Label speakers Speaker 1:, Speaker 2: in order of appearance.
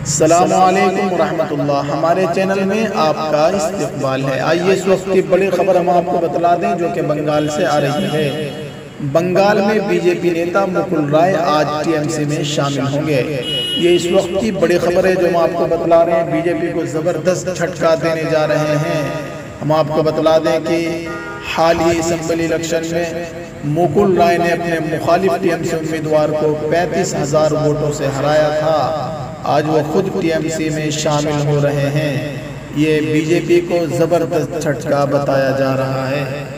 Speaker 1: अस्सलामुअलैकुम रहमतुल्लाह। हमारे चैनल में आपका इस्तकबाल है। आइए इस वक्त की बड़ी खबर हम आपको बतला दें जो कि बंगाल से आ रही है। बंगाल में बीजेपी नेता मुकुल राय आज टीएमसी में शामिल होंगे। ये इस वक्त की बड़ी खबर है जो हम आपको बतला रहे हैं। बीजेपी को ज़बरदस्त झटका देने जा रहे हैं। हम आपको बतला दें कि हाल ही असेंबली इलेक्शन में मुकुल राय ने अपने मुखालिफ टीएमसी उम्मीदवार को 35,000 वोटों से हराया था। आज वो खुद टीएमसी में शामिल हो रहे हैं। ये बीजेपी को ज़बरदस्त झटका बताया जा रहा है।